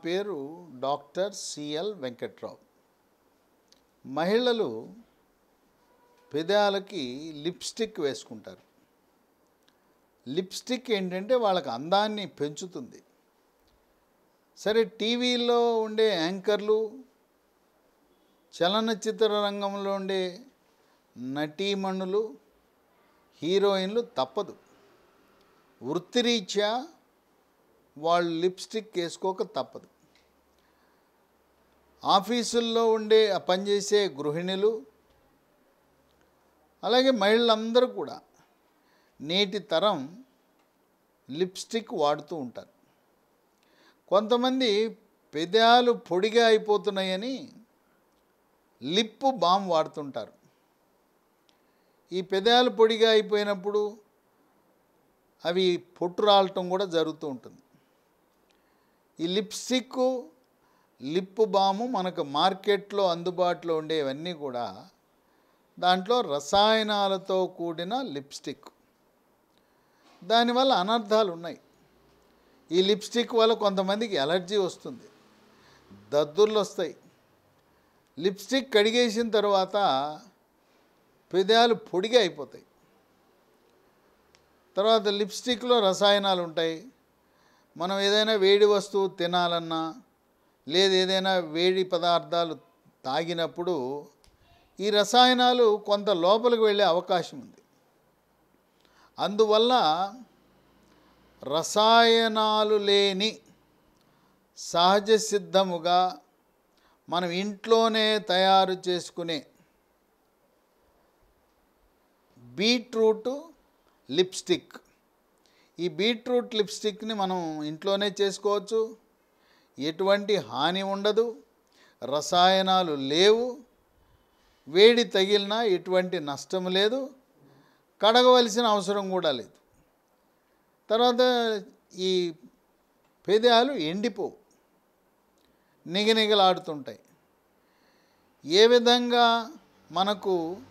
పేరు doctor CL Venkatrao. మహిళలు పెదాలకి lipstick వేసుకుంటారు. లిప్స్టిక్ ఏంటంటే వాళ్ళకి అందాన్ని పెంచుతుంది. సరే, టీవీలో ఉండే యాంకర్లు, చలనచిత్ర రంగంలో ఉండే నటీమణులు, హీరోయిన్లు తప్పదు, వృత్తిరీత్యా వాళ్ళు లిప్స్టిక్ వేసుకోక తప్పదు. ఆఫీసుల్లో ఉండే పనిచేసే గృహిణులు, అలాగే మహిళలందరూ కూడా నేటి తరం లిప్స్టిక్ వాడుతూ ఉంటారు. కొంతమంది పెదాలు పొడిగా అయిపోతున్నాయని లిప్ బామ్ వాడుతుంటారు. ఈ పెదాలు పొడిగా అయిపోయినప్పుడు అవి పొట్టు రాలటం కూడా జరుగుతూ ఉంటుంది. ఈ లిప్స్టిక్, లిప్ బాము మనకు మార్కెట్లో అందుబాటులో ఉండేవన్నీ కూడా దాంట్లో రసాయనాలతో కూడిన లిప్స్టిక్. దానివల్ల అనర్థాలు ఉన్నాయి. ఈ లిప్స్టిక్ వల్ల కొంతమందికి ఎలర్జీ వస్తుంది, దద్దుర్లు వస్తాయి. లిప్స్టిక్ కడిగేసిన తర్వాత పెదాలు పొడిగా అయిపోతాయి. తర్వాత లిప్స్టిక్లో రసాయనాలు ఉంటాయి. మనం ఏదైనా వేడి వస్తువు తినాలన్నా, లేదా ఏదైనా వేడి పదార్థాలు తాగినప్పుడు ఈ రసాయనాలు కొంత లోపలికి వెళ్ళే అవకాశం ఉంది. అందువల్ల రసాయనాలు లేని సహజ సిద్ధముగా మనం ఇంట్లోనే తయారు చేసుకునే బీట్రూట్ లిప్స్టిక్, ఈ బీట్రూట్ లిప్స్టిక్ని మనం ఇంట్లోనే చేసుకోవచ్చు. ఎటువంటి హాని ఉండదు, రసాయనాలు లేవు, వేడి తగిలినా ఎటువంటి నష్టం లేదు, కడగవలసిన అవసరం కూడా లేదు. తర్వాత ఈ పెదాలు ఎండిపోవు, నిగనిగలాడుతుంటాయి. ఏ విధంగా మనకు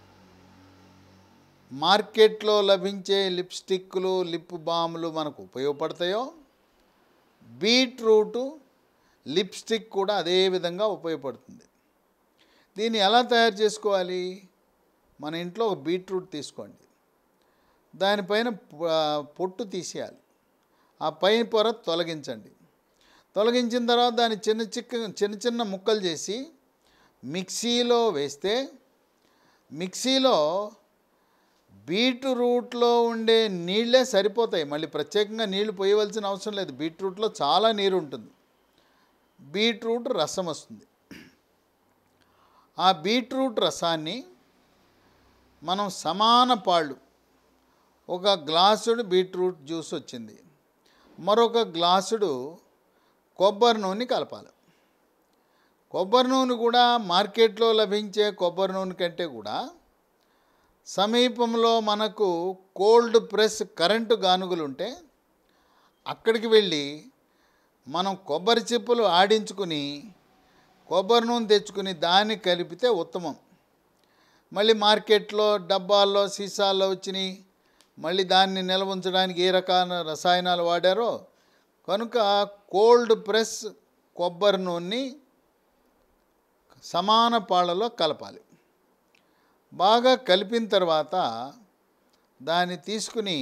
మార్కెట్లో లభించే లిప్స్టిక్లు, లిప్ బామ్లు మనకు ఉపయోగపడతాయో, బీట్రూటు లిప్స్టిక్ కూడా అదే విధంగా ఉపయోగపడుతుంది. దీన్ని ఎలా తయారు చేసుకోవాలి? మన ఇంట్లో ఒక బీట్రూట్ తీసుకోండి, దానిపైన పొట్టు తీసేయాలి, ఆ పైన పొర తొలగించండి. తొలగించిన తర్వాత దాన్ని చిన్న చిన్న ముక్కలు చేసి మిక్సీలో వేస్తే, మిక్సీలో బీట్రూట్లో ఉండే నీళ్ళే సరిపోతాయి. మళ్ళీ ప్రత్యేకంగా నీళ్లు పోయవలసిన అవసరం లేదు. బీట్రూట్లో చాలా నీరు ఉంటుంది, బీట్రూట్ రసం వస్తుంది. ఆ బీట్రూట్ రసాన్ని మనం సమాన పాళ్ళు, ఒక గ్లాసుడు బీట్రూట్ జ్యూస్ వచ్చింది, మరొక గ్లాసుడు కొబ్బరి నూనె కలపాలి. కొబ్బరి నూనె కూడా మార్కెట్లో లభించే కొబ్బరి నూనె కంటే కూడా సమీపంలో మనకు కోల్డ్ ప్రెస్ కరెంటు గానుగులు ఉంటే అక్కడికి వెళ్ళి మనం కొబ్బరి చిప్పలు ఆడించుకుని కొబ్బరి నూనె తెచ్చుకుని దాన్ని కలిపితే ఉత్తమం. మళ్ళీ మార్కెట్లో డబ్బాల్లో, సీసాల్లో వచ్చినాయి, మళ్ళీ దాన్ని నిల్వ ఉంచడానికి ఏ రకాల రసాయనాలు వాడారో కనుక కోల్డ్ ప్రెస్ కొబ్బరి నూనెని సమాన పాళ్ళలో కలపాలి. బాగా కలిపిన తర్వాత దాన్ని తీసుకుని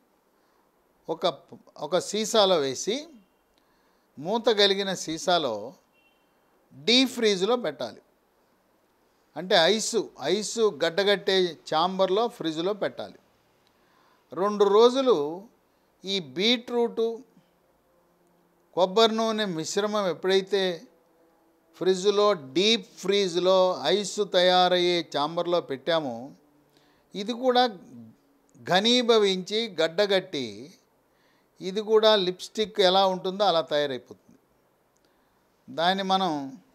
ఒక సీసాలో వేసి, మూత కలిగిన సీసాలో డీప్ ఫ్రీజ్లో పెట్టాలి. అంటే ఐసు గడ్డగట్టే ఛాంబర్లో ఫ్రిడ్జ్లో పెట్టాలి. 2 రోజులు ఈ బీట్రూటు కొబ్బరి నూనె మిశ్రమం ఎప్పుడైతే ఫ్రిడ్జ్లో, డీప్ ఫ్రీజ్లో ఐసు తయారయ్యే ఛాంబర్లో పెట్టామో, ఇది కూడా ఘనీభవించి గడ్డగట్టి ఇది కూడా లిప్స్టిక్ ఎలా ఉంటుందో అలా తయారైపోతుంది. దాన్ని మనం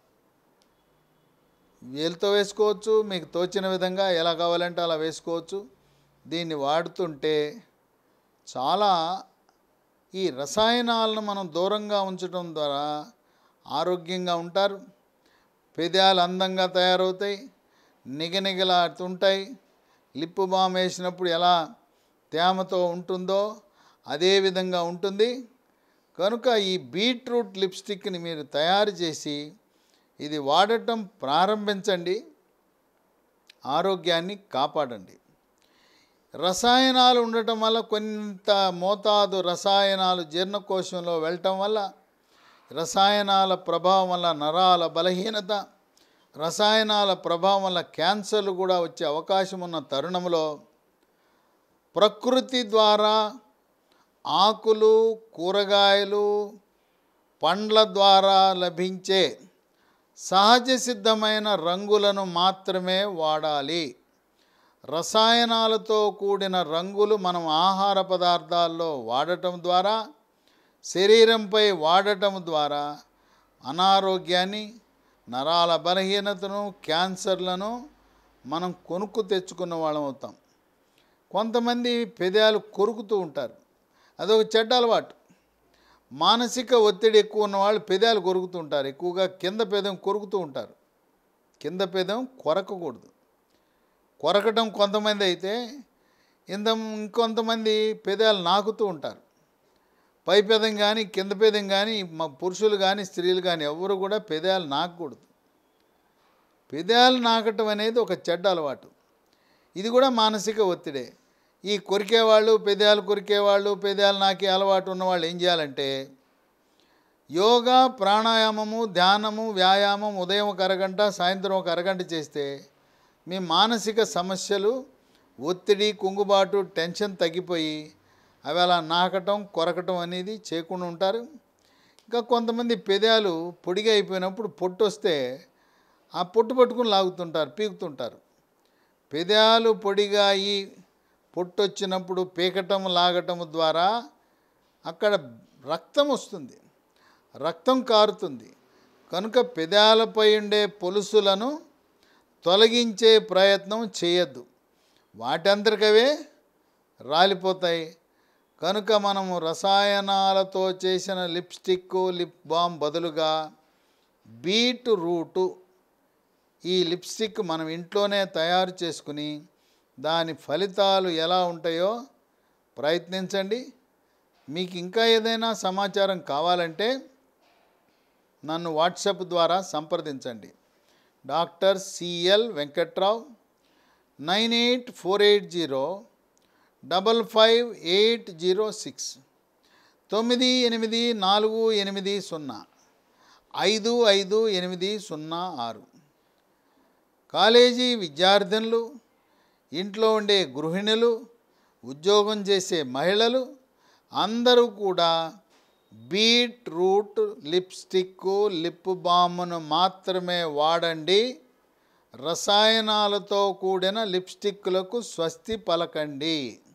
వేలుతో వేసుకోవచ్చు, మీకు తోచిన విధంగా ఎలా కావాలంటే అలా వేసుకోవచ్చు. దీన్ని వాడుతుంటే చాలా ఈ రసాయనాలను మనం దూరంగా ఉంచడం ద్వారా ఆరోగ్యంగా ఉంటారు. పెదాలు అందంగా తయారవుతాయి, నిగనిగలాడుతుంటాయి. లిప్ బామ్ వేసినప్పుడు ఎలా తేమతో ఉంటుందో అదే విధంగా ఉంటుంది. కనుక ఈ బీట్రూట్ లిప్స్టిక్ని మీరు తయారు చేసి ఇది వాడటం ప్రారంభించండి, ఆరోగ్యాన్ని కాపాడండి. రసాయనాలు ఉండటం వల్ల కొంత మోతాదు రసాయనాలు జీర్ణకోశంలో వెళ్ళటం వల్ల, రసాయనాల ప్రభావం వల్ల నరాల బలహీనత, రసాయనాల ప్రభావం వల్ల క్యాన్సర్లు కూడా వచ్చే అవకాశం ఉన్న తరుణంలో ప్రకృతి ద్వారా ఆకులు, కూరగాయలు, పండ్ల ద్వారా లభించే సహజ సిద్ధమైన రంగులను మాత్రమే వాడాలి. రసాయనాలతో కూడిన రంగులు మనం ఆహార పదార్థాల్లో వాడటం ద్వారా, శరీరంపై వాడటం ద్వారా అనారోగ్యాన్ని, నరాల బలహీనతను, క్యాన్సర్లను మనం కొనుక్కు తెచ్చుకున్న వాళ్ళం అవుతాం. కొంతమంది పెదాలు కొరుకుతూ ఉంటారు, అదొక చెడ్డ అలవాటు. మానసిక ఒత్తిడి ఎక్కువ ఉన్నవాళ్ళు పెదాలు కొరుకుతూ ఉంటారు, ఎక్కువగా కింద పెదం కొరుకుతూ ఉంటారు. కింద పెదం కొరకకూడదు. కొరకటం కొంతమంది అయితే ఇంకొంతమంది పెదాలు నాకుతూ ఉంటారు. పై పెదం కానీ కింద పెదం కానీ పురుషులు కానీ స్త్రీలు కానీ ఎవరు కూడా పెదాలు నాకకూడదు. పెదాలు నాకటం అనేది ఒక చెడ్డ అలవాటు. ఇది కూడా మానసిక ఒత్తిడే. ఈ కొరికేవాళ్ళు, పెదాలు కొరికేవాళ్ళు, పెదాలు నాకే అలవాటు ఉన్నవాళ్ళు ఏం చేయాలంటే యోగా, ప్రాణాయామము, ధ్యానము, వ్యాయామం ఉదయం ఒక అరగంట, సాయంత్రం ఒక అరగంట చేస్తే మీ మానసిక సమస్యలు, ఒత్తిడి, కుంగుబాటు, టెన్షన్ తగ్గిపోయి అవి అలా నాకటం, కొరకటం అనేది చేయకుండా ఉంటారు. ఇంకా కొంతమంది పెదాలు పొడిగా అయిపోయినప్పుడు పొట్టు వస్తే ఆ పొట్టు పట్టుకుని లాగుతుంటారు, పీకుతుంటారు. పెదాలు పొడిగా అయ్యి పొట్టు వచ్చినప్పుడు పీకటం, లాగటం ద్వారా అక్కడ రక్తం వస్తుంది, రక్తం కారుతుంది. కనుక పెదాలపై ఉండే పొలుసులను తొలగించే ప్రయత్నం చేయొద్దు, వాటంతటికవే రాలిపోతాయి. కనుక మనము రసాయనాలతో చేసిన లిప్స్టిక్, లిప్ బామ్ బదులుగా బీట్రూటు ఈ లిప్స్టిక్ మనం ఇంట్లోనే తయారు చేసుకుని దాని ఫలితాలు ఎలా ఉంటాయో ప్రయత్నించండి. మీకు ఇంకా ఏదైనా సమాచారం కావాలంటే నన్ను వాట్సాప్ ద్వారా సంప్రదించండి. Doctor CL Venkatrao, 9848055806, 9848055806. కాలేజీ విద్యార్థినులు, ఇంట్లో ఉండే గృహిణులు, ఉద్యోగం చేసే మహిళలు అందరూ కూడా బీట్రూట్ లిప్స్టిక్, లిప్ బామ్ను మాత్రమే వాడండి. రసాయనాలతో కూడిన లిప్స్టిక్లకు స్వస్తి పలకండి.